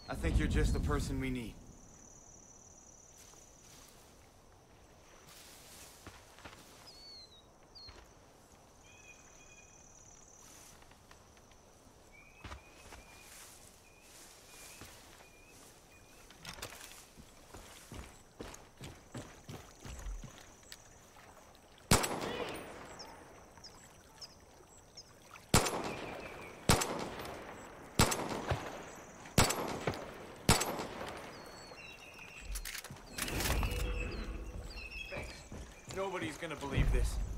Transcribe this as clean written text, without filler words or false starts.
I think you're just the person we need. Nobody's gonna believe this.